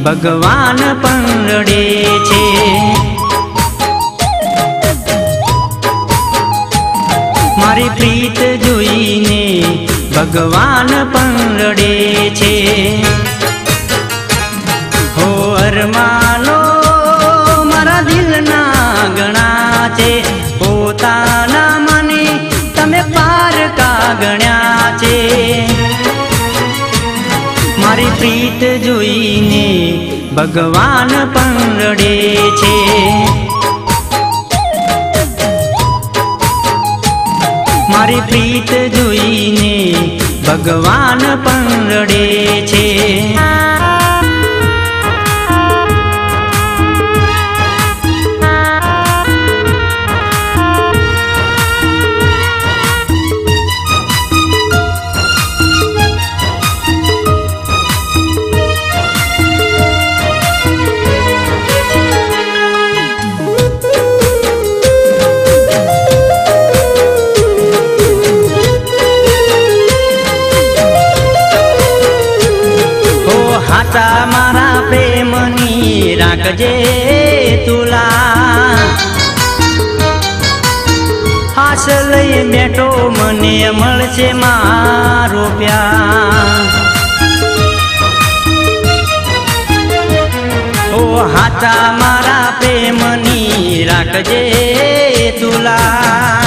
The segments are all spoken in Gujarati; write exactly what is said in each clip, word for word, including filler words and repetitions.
ભગવાન પણ રડે છે। મારી પ્રીત જોઈને ભગવાન પણ રડે છે। હો અરમાનો મારા દિલના ગણા છે, પોતાના મને તમે પારકા ગણ્યા છે। મારી પ્રીત જોઈને ભગવાન પણ રડે છે। મારી પ્રીત જોઈને ભગવાન પણ રડે છે। હાચા મારા પ્રેમની રાખજે તુલા, હાસ લઈ બેઠો મને મળશે મારો પ્યાર। ઓ હાચા મારા પ્રેમની રાખજે તુલા,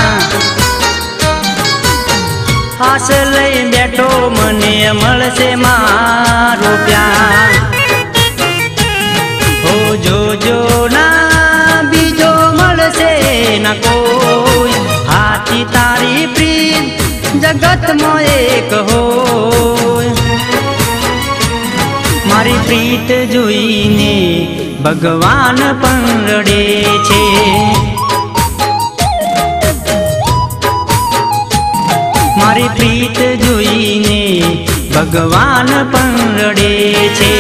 હાસ લઈ બેઠો મને મળશે મારો પ્યાર। હો જોજો ના બીજો મળશે ના કોઈ, હાથી તારી પ્રીત જગતમાં એક હોય। મારી પ્રીત જોઈને ભગવાન પણ રડે છે। મારી પ્રીત જોઈને ભગવાન પણ રડે છે।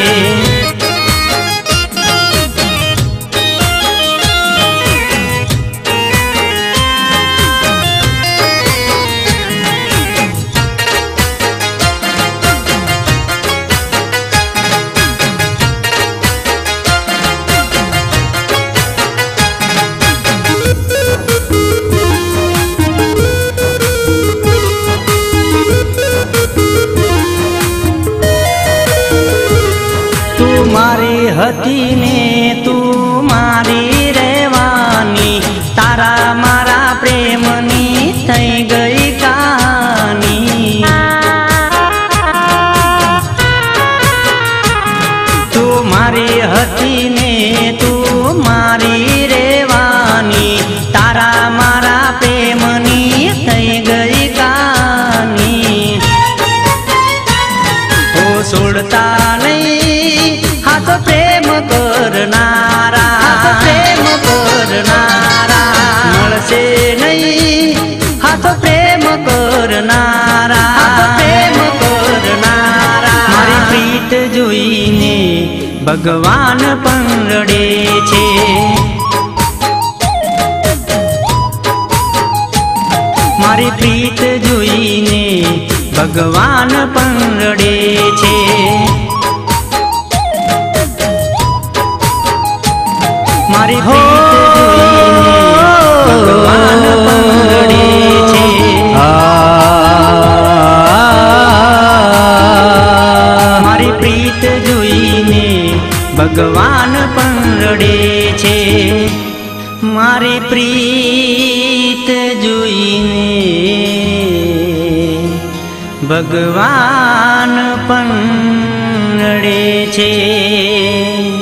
તું મારી હતી ને તું મારી રહેવાની, તારા મારા પ્રેમની થઈ ગઈ કહાની। તું મારી હતી ને તું મારી રહેવાની, તારા મારા પ્રેમની થઈ ગઈ કહાની। ઓ છોડતા નહીં હાથ પ્રેમ કરનારા, પ્રેમ કરનારા મળશે નહીં હાથ પ્રેમ કરનારા, પ્રેમ કરનારા। મારી પ્રીત જોઈને ભગવાન પણ રડે છે। મારી પ્રીત જોઈને ભગવાન પણ રડે છે। મારી પ્રીત જોઈને ભગવાન પણ રડે છે। મારી પ્રીત જોઈને ભગવાન પણ રડે છે। મારી પ્રીત જોઈને ભગવાન પણ રડે છે।